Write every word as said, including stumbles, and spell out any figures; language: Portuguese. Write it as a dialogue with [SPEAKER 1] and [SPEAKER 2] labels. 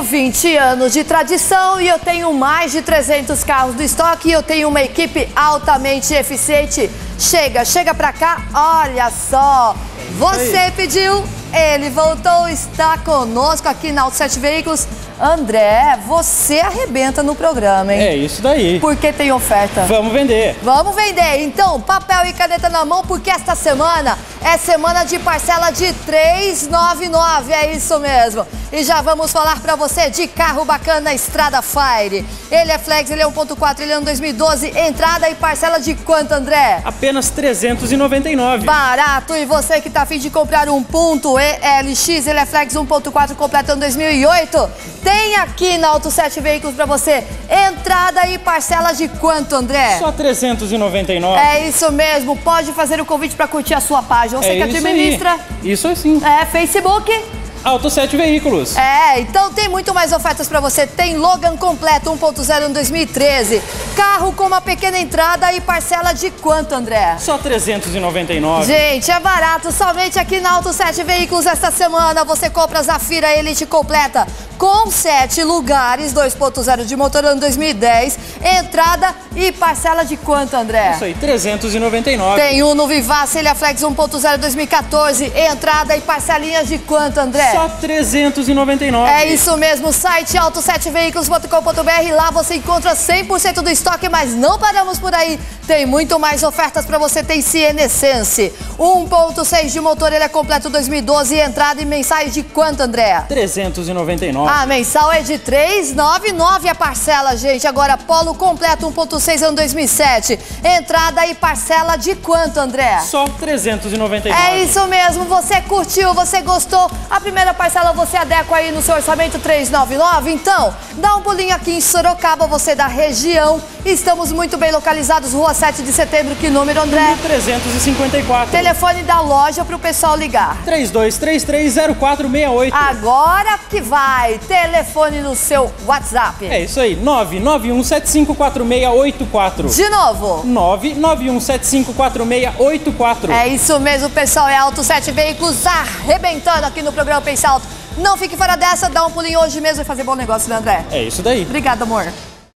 [SPEAKER 1] vinte anos de tradição e eu tenho mais de trezentos carros do estoque e eu tenho uma equipe altamente eficiente. Chega, chega pra cá, olha só. Você pediu, ele voltou, está conosco aqui na Auto sete Veículos. André, você arrebenta no programa, hein?
[SPEAKER 2] É isso daí.
[SPEAKER 1] Porque tem oferta.
[SPEAKER 2] Vamos vender.
[SPEAKER 1] Vamos vender. Então, papel e caneta na mão, porque esta semana é semana de parcela de trezentos e noventa e nove. É isso mesmo. E já vamos falar pra você de carro bacana Estrada Fire. Ele é flex, ele é um ponto quatro, ele é um dois mil e doze. Entrada e parcela de quanto, André?
[SPEAKER 2] Apenas trezentos e noventa e nove.
[SPEAKER 1] Barato. E você que tá a fim de comprar um ponto E L X, ele é flex um ponto quatro, completo um dois mil e oito. Tem aqui na Auto sete Veículos pra você entrada e parcela de quanto, André?
[SPEAKER 2] Só trezentos e noventa e nove.
[SPEAKER 1] É isso mesmo. Pode fazer o convite pra curtir a sua página. Você
[SPEAKER 2] é
[SPEAKER 1] que administra.
[SPEAKER 2] Aí. Isso assim.
[SPEAKER 1] É, Facebook.
[SPEAKER 2] Auto sete Veículos.
[SPEAKER 1] É, então tem muito mais ofertas pra você. Tem Logan completo um ponto zero em dois mil e treze. Carro com uma pequena entrada e parcela de quanto, André?
[SPEAKER 2] Só trezentos e noventa e nove.
[SPEAKER 1] Gente, é barato. Somente aqui na Auto sete Veículos esta semana você compra a Zafira Elite completa com sete lugares, dois ponto zero de motor ano dois mil e dez. Entrada e parcela de quanto, André?
[SPEAKER 2] Isso aí, trezentos e noventa e nove.
[SPEAKER 1] Tem Uno Vivace, ele é flex um ponto zero dois mil e quatorze. Entrada e parcelinhas de quanto, André?
[SPEAKER 2] Só trezentos e noventa e nove.
[SPEAKER 1] É isso mesmo, site auto sete veículos ponto com ponto br. Lá você encontra cem por cento do estoque, mas não paramos por aí. Tem muito mais ofertas para você. Tem Siena Essence um ponto seis de motor, ele é completo dois mil e doze. Entrada e mensais de quanto, André?
[SPEAKER 2] trezentos e noventa e nove.
[SPEAKER 1] A mensal é de trezentos e noventa e nove a parcela, gente. Agora, Polo completo um ponto seis ano dois mil e sete. Entrada e parcela de quanto, André?
[SPEAKER 2] Só trezentos e noventa e nove.
[SPEAKER 1] É isso mesmo, você curtiu, você gostou. A primeira parcela você adequa aí no seu orçamento trezentos e noventa e nove. Então, dá um pulinho aqui em Sorocaba, você da região. Estamos muito bem localizados, Rua sete de setembro, que número, André?
[SPEAKER 2] trezentos e cinquenta e quatro.
[SPEAKER 1] Telefone da loja para o pessoal ligar.
[SPEAKER 2] três dois três três zero quatro seis oito.
[SPEAKER 1] Agora que vai, telefone no seu WhatsApp.
[SPEAKER 2] É isso aí, nove nove um sete cinco quatro seis oito quatro.
[SPEAKER 1] De novo.
[SPEAKER 2] nove nove um sete cinco quatro seis oito quatro.
[SPEAKER 1] É isso mesmo, pessoal, é Auto sete Veículos arrebentando aqui no programa Pense Alto. Não fique fora dessa, dá um pulinho hoje mesmo e fazer bom negócio, né, André?
[SPEAKER 2] É isso daí.
[SPEAKER 1] Obrigada, amor.